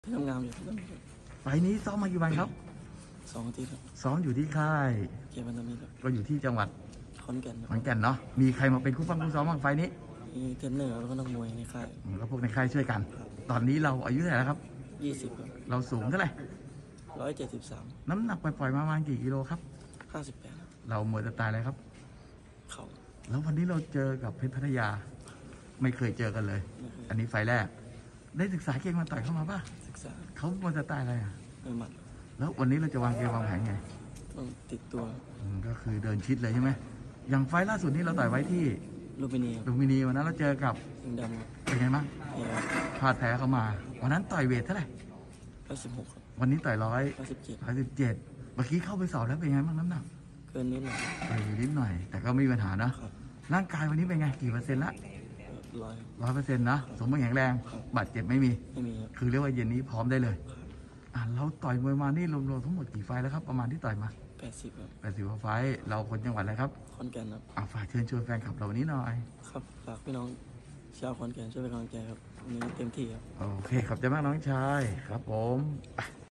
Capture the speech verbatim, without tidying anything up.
ทำงานอยู่ที่นั่นครับไฟล์นี้ซ้อมมากี่วันครับสองอาทิตย์ครับซ้อมอยู่ที่ค่ายเกียรติพันธมิตรครับก็อยู่ที่จังหวัดขอนแก่นคขรัอบ นแก่นเนาะมีใครมาเป็นคู่ฟังคู่ซ้อมบ้างไฟล์นี้มีเทรนเนอร์แล้วก็นักมวยในค่ายอืมแล้วพวกในค่ายช่วยกัน ตอนนี้เราอายุเท่าไหร่แล้วครับยี่สิบครับเราสูงเท่าไหร่ร้อยเจ็ดสิบสามน้ำหนักปล่อยๆมาประมาณกี่กิโลครับห้าสิบแปดเราหมดจะตายเลยครับเข่าแล้ววันนี้เราเจอกับเพชรพัทยาไม่เคยเจอกันเลย อันนี้ไฟล์แรกได้ศึกษาเกมมาต่อยเข้ามาป่ะศึกษาเขาหมดจะตายอะไรอ่ะไม่หมัดแล้ววันนี้เราจะวางเกมวางแผนไงต้องติดตัวอืมก็คือเดินชิดเลยใช่ไหมอย่างไฟล์ล่าสุดนี้เราต่อยไว้ที่ลูบินีครับลุมพินีวันนั้นเราเจอกับสิงห์ดำครับเป็นไงบ้างเอครับพลาดแพ้เข้ามาวันนั้นต่อยเวทเท่าไหร่ร้อยสิบหกครับวันนี้ต่อยร้อยร้อยสิบเจ็ดร้อยสิบเจ็ดเมื่อกี้เข้าไปสอบแล้วเป็นไงบ้างน้ำหนักเกินนิดหน่อยไปอยู่นิดหน่อย แต่ก็ไม่มีปัญหานะครับ ร่างกายวันนี้เป็นไงกี่เปอร์เซ็นต์ละร้อยร้อยเปอร์เซ็นต์นะสมบูรณ์แข็งแรงบาดเจ็บไม่มีไม่มีครับคือเรียกว่าเย็นนี้พร้อมได้เลยอ่ะเราต่อยมวยมานี่รวมๆทั้งหมดกี่ไฟล์แล้วครับประมาณที่ต่อยมาแปดสิบครับแปดสิบกว่าไฟล์เราคนจังหวัดอะไรครับขอนแก่นครับอ่ะฝากเชิญชวนแฟนคลับเราวันนี้หน่อยครับฝากพี่น้องชาวขอนแก่นช่วยเป็นกำลังใจครับวันนี้เต็มที่ครับโอเคขอบใจมากน้องชายครับผม